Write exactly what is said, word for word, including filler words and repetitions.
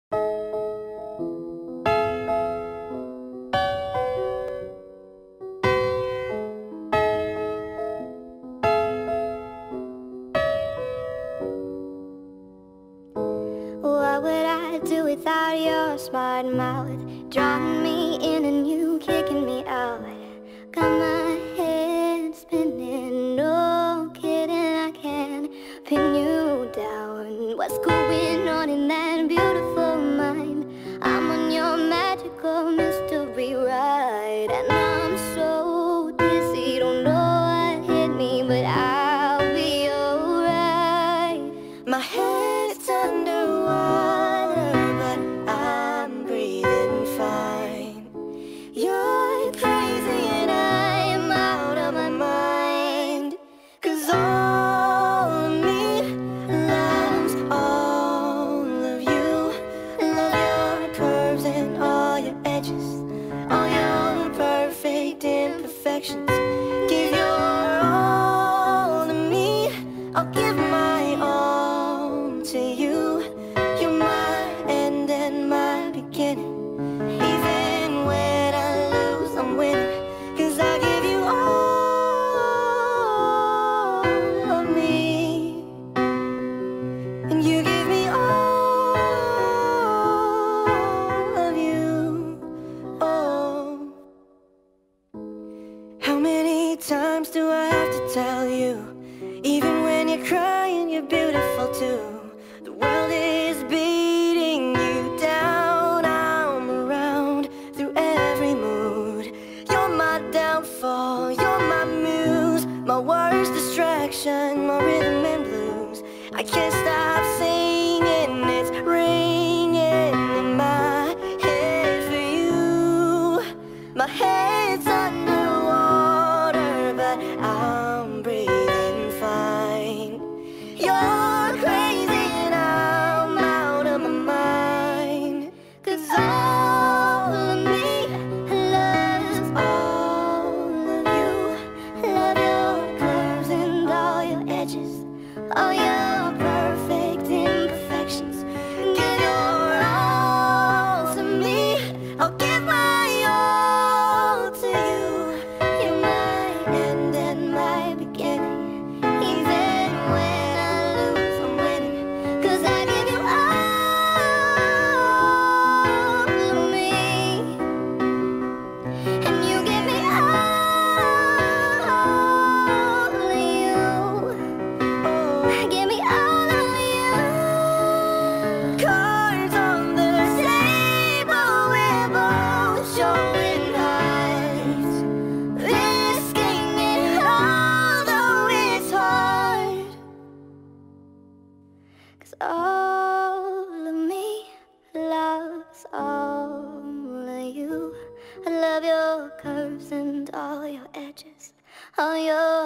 What would I do without your smart mouth? Drawing me in and you kicking me out. Got my head spinning, no kidding, I can't pin you down. What's going on in that beautiful mind? I'm on your magical mystery ride, and I'm so dizzy, don't know what hit me, but I'll be alright. My head's underwater, but I'm breathing fine. You're crazy and I'm out of my mind, 'cause all of me loves all of you. Love your curves and all your edges, all your perfect imperfections. Give your all to me, I'll give my all to you. You're my end and my beginning. Even when I lose, I'm winning, 'cause I give you all of me, and you give me all of you. Oh, how many times do I have to tell you? Even when you're crying, you're beautiful too. The world is beating you down. I'm around through every mood. You're my downfall, you're my muse, my worst distraction, my rhythm and blues. I can't stop singing, it's ringing in my head for you. My head's underwater, but I'm breathing fine. You're crazy and I'm out of my mind, 'cause all of me loves all of you. Love your curves and all your edges, all your perfect imperfections. Give your all to me, I'll give my all to you. You're my end and my beginning. Even when I lose, I'm winning, 'cause I give you all of me, and you give me all of you. Give me all of you. Cards on the table, we're both showing hearts, risking it although it's hard. 'Cause all of me loves all of you. I love your curves and all your edges, all your